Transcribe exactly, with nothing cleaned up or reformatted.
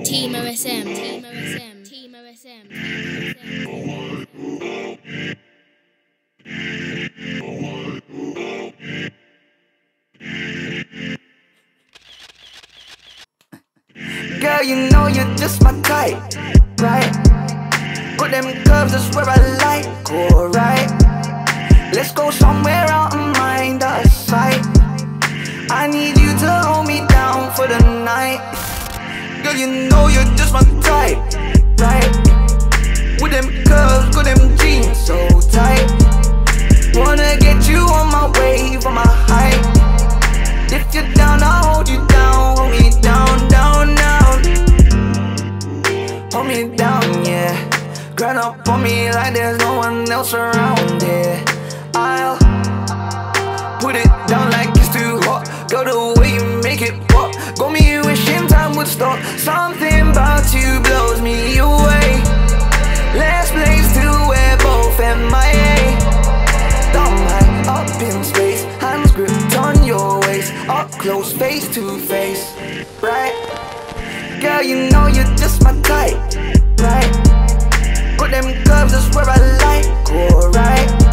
Team O S M, Team O S M, Team O S M, Team O S M. Girl, you know you're just my type, right? Put them curves, that's where I like, alright. Let's go somewhere out and mind the sight. I need you to hold me down for the night. Girl, you know you're just my type, right? With them curves, got them jeans so tight. Wanna get you on my wave, on my height. If you're down, I'll hold you down. Hold me down, down, down. Hold me down, yeah. Grind up on me like there's no one else around, yeah. I'll put it down like it's too hot. Girl, the way you make it pop got me wishing time would stop. Something about you blows me away. Last place to wear both M I A. Thumb high up in space, hands gripped on your waist, up close, face to face, right? Girl, you know you're just my type, right? Put them curves, that's where I like, alright.